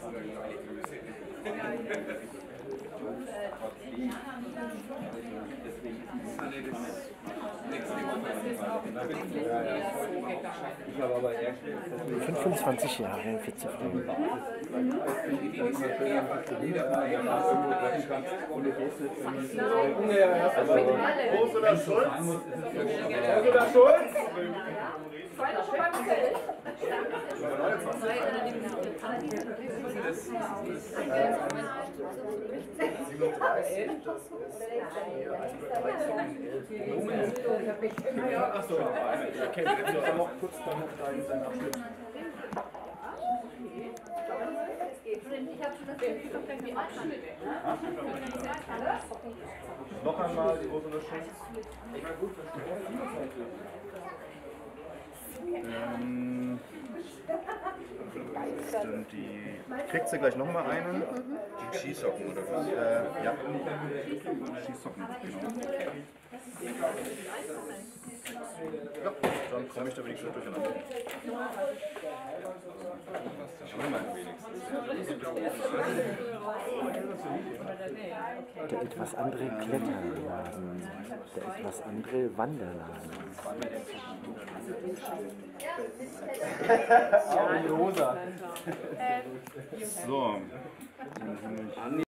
Ich habe aber 25 Jahre Vizefreund. Groß oder Schulz? Groß oder Schulz? Achso, okay, jetzt noch kurz deinen Abschluss. Noch einmal die Ursula Schulz. Stimmt, die kriegt sie gleich nochmal einen. Die Skisocken oder was? Ja. Skisocken, genau. Ja, dann komme ich da wenigstens durcheinander. Der etwas andere Kletterladen, der etwas andere Wanderladen. rosa. So.